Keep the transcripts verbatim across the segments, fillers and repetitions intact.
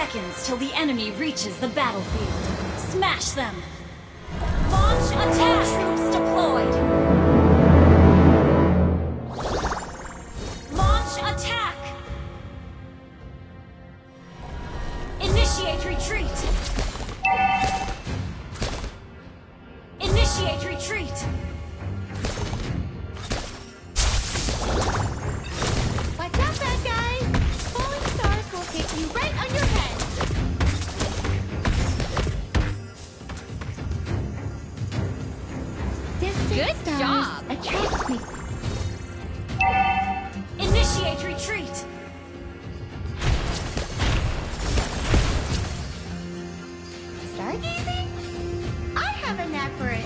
seconds till the enemy reaches the battlefield. Smash them! Launch attack! Troops deployed! Launch attack! Initiate retreat! Initiate retreat! Watch out, bad guys! Falling stars will hit you right on your head! Distant Good stars job. attract me. Initiate retreat! Stargazing? I have a knack for it.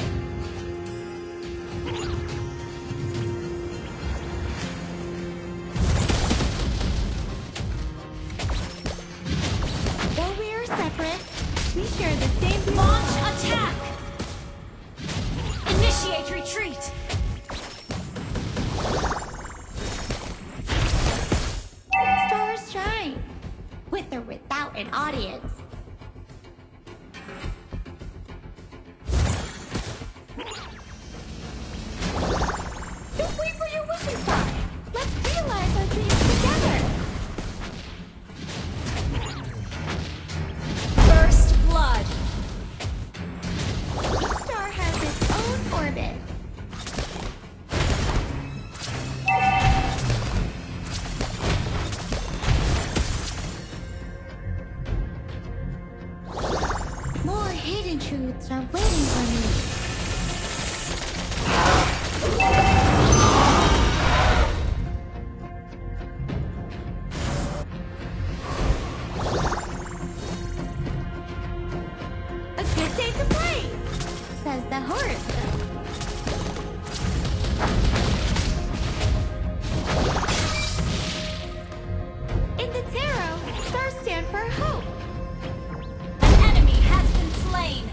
Though we are separate, we share the same view. Launch attack! Initiate retreat! Stars shine, with or without an audience. Don't wait for your wishing star. Let's realize our dreams together. First blood! Each star has its own orbit. More hidden truths are waiting for me. A good day to play, says the horoscope. In the tarot, stars stand for hope. An enemy has been slain!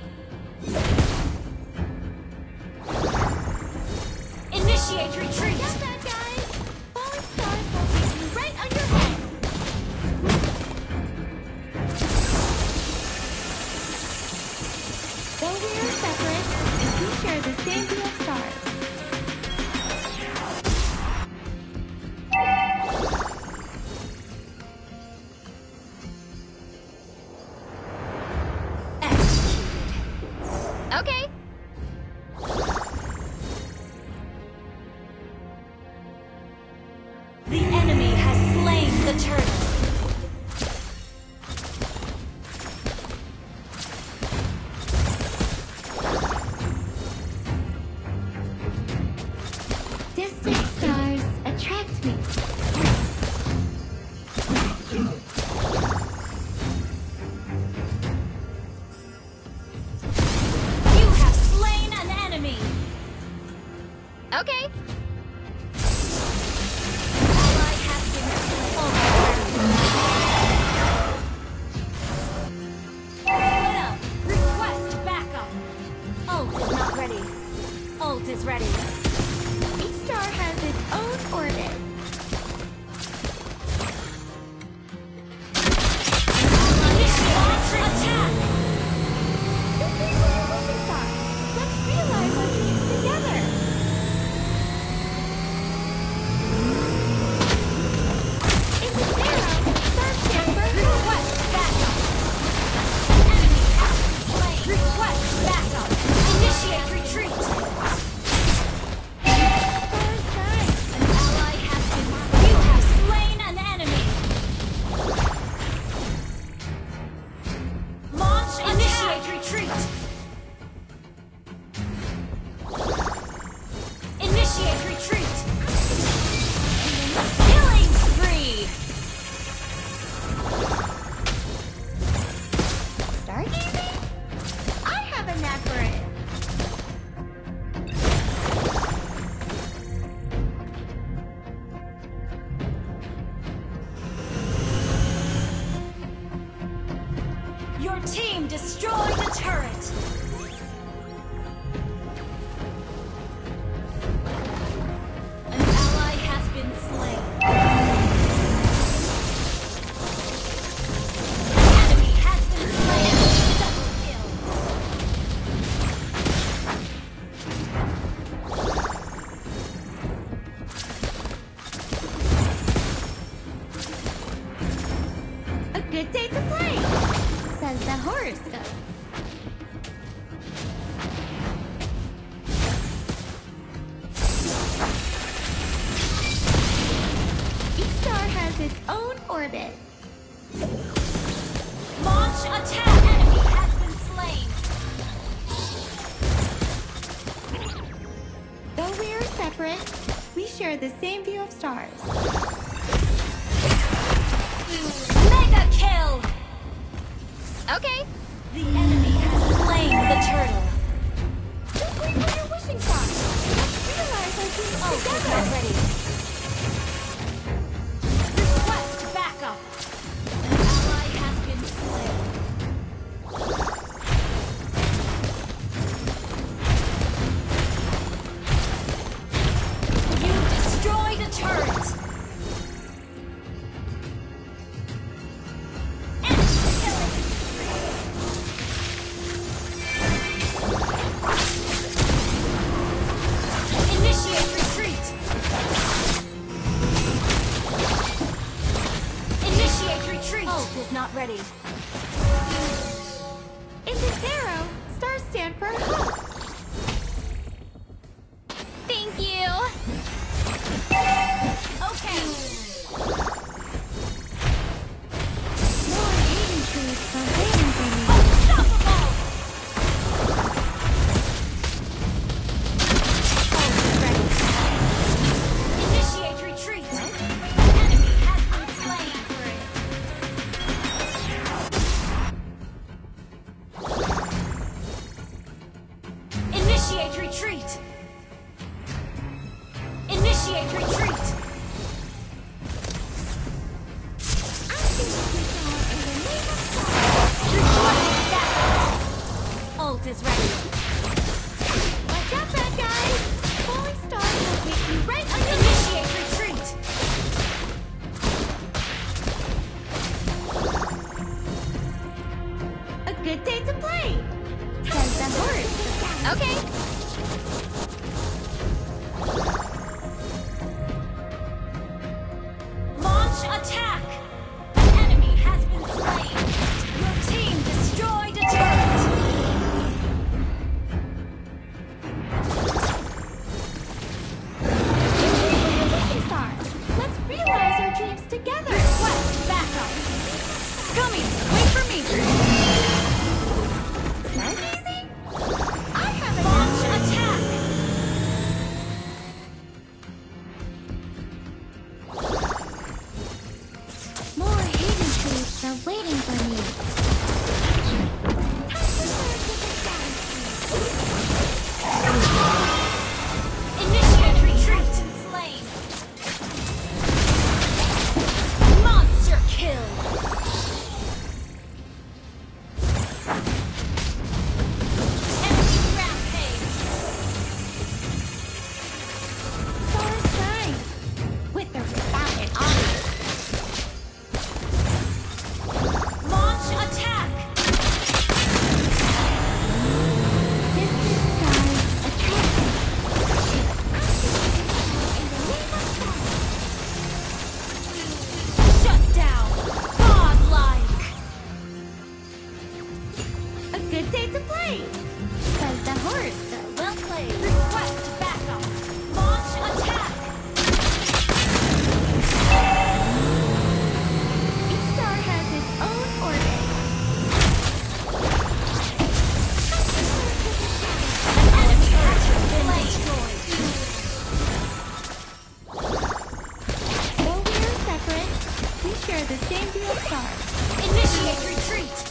Initiate retreat! Got that, guys? Falling stars will hit you right on your head. Though we are separate, we share the same view of stars. Executed. Okay. The enemy has slain the turtle. Distant stars attract me. You have slain an enemy. Okay. Ally has been Split up. Request backup. Ult is not ready. Ult is ready. Each star has its own orbit. Initiate attack. Don't wait for your wishing star. Let's realize our dreams together. In the tarot, stars stand for hope. Request backup. Enemy has been slain. Request backup. Initiate retreat. Stars shine. An ally has been slain. You have slain an enemy. Launch initiate retreat. Initiate retreat. Killing spree. Stargazing? I have a knack for it. Your team destroyed a turret. An ally has been slain. Says the horoscope. Each star has its own orbit. Launch attack! Enemy has been slain! Though we are separate, we share the same view of stars. Mega kill! Okay. The enemy has slain the turtle. Just wait for your wishing star. Let's realize our dreams Oh, he's together. not ready. Request backup. Ally has been slain. You destroyed a turret. Enemy killing. Initiate retreat. Initiate retreat. Ult is not ready. In this arrow, stars stand for hope. Thank you. Okay. More Eden trees are waiting for me. Unstoppable. Ult is ready. Initiate retreat. Enemy has been slain. Initiate retreat. Initiate retreat. I think we are in the name of stars. Request backup. Ult is ready. Watch out, bad guys! Falling stars will hit you right under the Initiate retreat. A good day to play! Says the horse. Okay. Launch attack. An enemy has been slain. Your team destroyed a turret. Wishing star. Let's realize our dreams together. Request backup. Coming. Wait for me. That's easy. I have a Launch attack. More hidden trees are waiting for me. Time to search for the galaxy. Initiate retreat. Slain. Monster kill. Enemy rampage. Stars shine. With or without an audience. Launch attack. Distant skies attract me. In the name of stars. Shut down. Godlike. A good day to play. Says the horse. Well played. Request backup. Launch attack. Each star has its own orbit. Enemy has been destroyed. Though we are separate, we share the same view of stars. Initiate retreat.